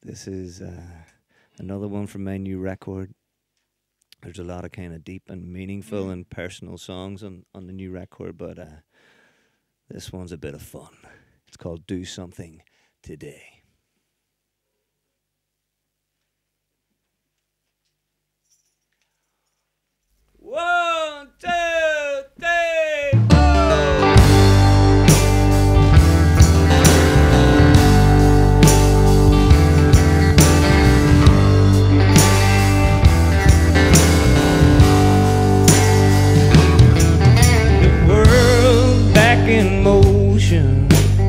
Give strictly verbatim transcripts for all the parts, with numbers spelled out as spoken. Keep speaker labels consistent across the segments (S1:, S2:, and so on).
S1: This is uh, another one from my new record. There's a lot of kind of deep and meaningful and personal songs on, on the new record, but uh, this one's a bit of fun. It's called Do Something Today. One, two, three, four. The world back in motion,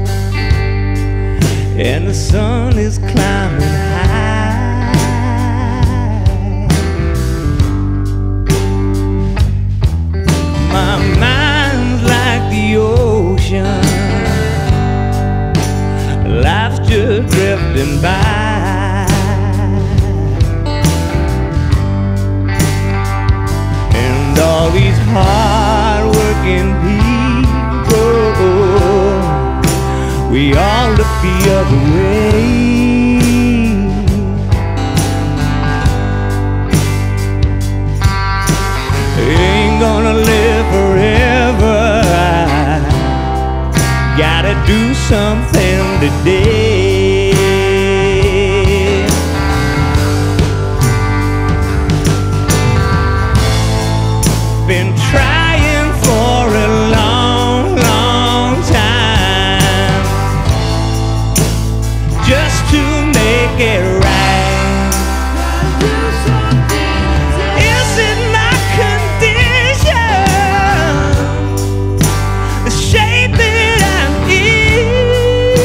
S1: and the sun is climbing high. My mind's like the ocean, life's just drifting by, and all these hard-working people, we all look the other way. Ain't gonna live forever. I gotta do something today. Been trying for a long, long time just to make it right. Is it my condition, the shape that I'm in?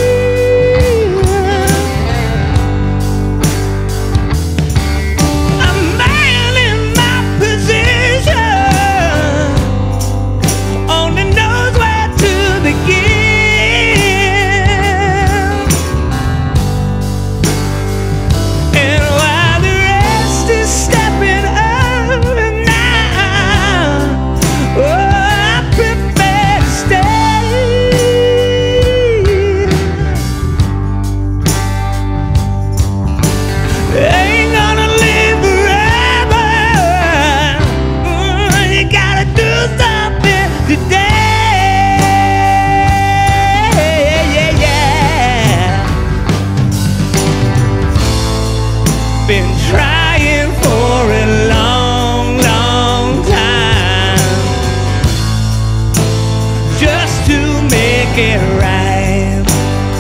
S1: A man in my position only knows where to begin. And while the rest is stepping up now, oh, I prefer to stay. Ain't gonna live forever. Mm, you gotta do something today. Yeah, yeah. Been trying for a long, long time just to make it right.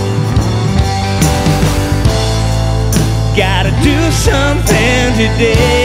S1: Gotta do something today.